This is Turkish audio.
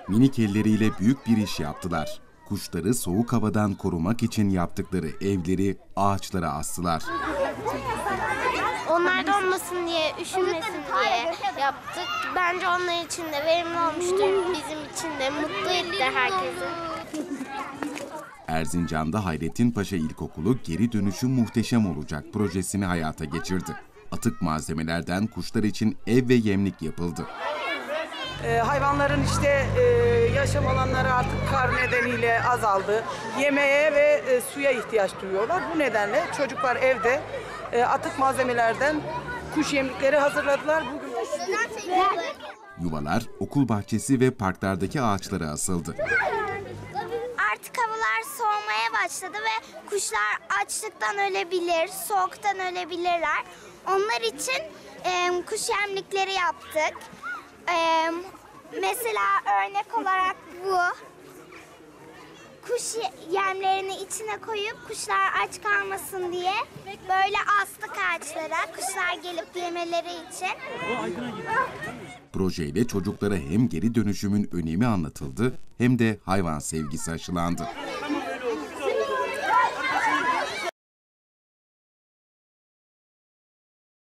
Minik elleriyle büyük bir iş yaptılar. Kuşları soğuk havadan korumak için yaptıkları evleri ağaçlara astılar. Onlar donmasın diye, üşümesin diye yaptık. Bence onlar için de verimli olmuştur. Bizim için de mutlu etti herkesi. Erzincan'da Hayrettin Paşa İlkokulu geri dönüşüm muhteşem olacak projesini hayata geçirdi. Atık malzemelerden kuşlar için ev ve yemlik yapıldı. Hayvanların yaşam alanları artık kar nedeniyle azaldı. Yemeğe ve suya ihtiyaç duyuyorlar. Bu nedenle çocuklar evde atık malzemelerden kuş yemlikleri hazırladılar. Bugün Yuvalar, okul bahçesi ve parklardaki ağaçlara asıldı. Artık havalar soğumaya başladı ve kuşlar açlıktan ölebilir, soğuktan ölebilirler. Onlar için kuş yemlikleri yaptık. Mesela örnek olarak bu. Kuş yemlerini içine koyup kuşlar aç kalmasın diye böyle astık ağaçlara, kuşlar gelip yemeleri için. Projeyle çocuklara hem geri dönüşümün önemi anlatıldı hem de hayvan sevgisi aşılandı.